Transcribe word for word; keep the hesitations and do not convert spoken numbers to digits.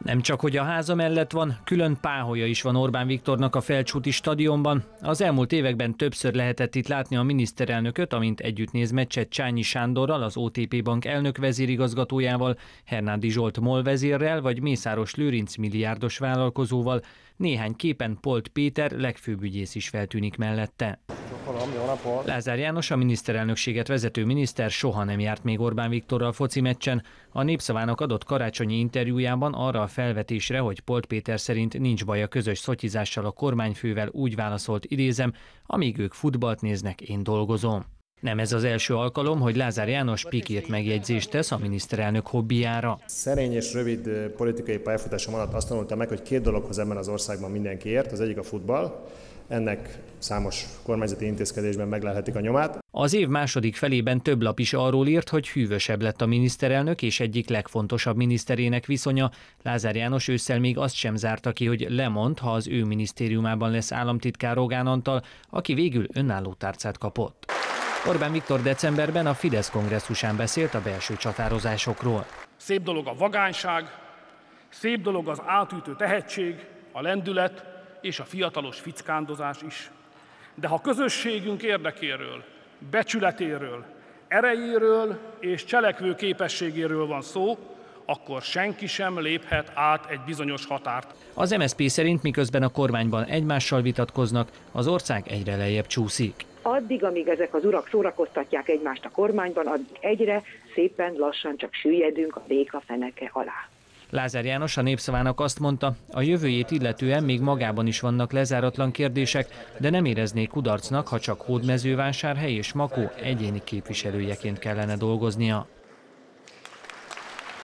Nem csak, hogy a háza mellett van, külön páholya is van Orbán Viktornak a Felcsúti stadionban. Az elmúlt években többször lehetett itt látni a miniszterelnököt, amint együtt néz meccset Csányi Sándorral, az o té pé Bank elnök vezérigazgatójával, Hernádi Zsolt MOL vezérrel vagy Mészáros Lőrinc milliárdos vállalkozóval. Néhány képen Polt Péter legfőbb ügyész is feltűnik mellette. Lázár János, a miniszterelnökséget vezető miniszter soha nem járt még Orbán Viktorral foci meccsen. A Népszavának adott karácsonyi interjújában arra a felvetésre, hogy Polt Péter szerint nincs baj a közös szotyizással a kormányfővel, úgy válaszolt, idézem, amíg ők futballt néznek, én dolgozom. Nem ez az első alkalom, hogy Lázár János pikírt megjegyzést tesz a miniszterelnök hobbiára. Szerény és rövid politikai pályafutásom alatt azt tanultam meg, hogy két dologhoz ebben az országban mindenki ért. Az egyik a futball, ennek számos kormányzati intézkedésben meglelhetik a nyomát. Az év második felében több lap is arról írt, hogy hűvösebb lett a miniszterelnök és egyik legfontosabb miniszterének viszonya. Lázár János ősszel még azt sem zárta ki, hogy lemond, ha az ő minisztériumában lesz államtitkár Rogán Antal, aki végül önálló tárcát kapott. Orbán Viktor decemberben a Fidesz kongresszusán beszélt a belső csatározásokról. Szép dolog a vagányság, szép dolog az átütő tehetség, a lendület és a fiatalos fickándozás is. De ha közösségünk érdekéről, becsületéről, erejéről és cselekvő képességéről van szó, akkor senki sem léphet át egy bizonyos határt. Az em es zé pé szerint miközben a kormányban egymással vitatkoznak, az ország egyre lejjebb csúszik. Addig, amíg ezek az urak szórakoztatják egymást a kormányban, addig egyre szépen lassan csak süllyedünk a béka feneke alá. Lázár János a Népszavának azt mondta, a jövőjét illetően még magában is vannak lezáratlan kérdések, de nem érezné kudarcnak, ha csak Hódmezővásárhely és Makó egyéni képviselőjeként kellene dolgoznia.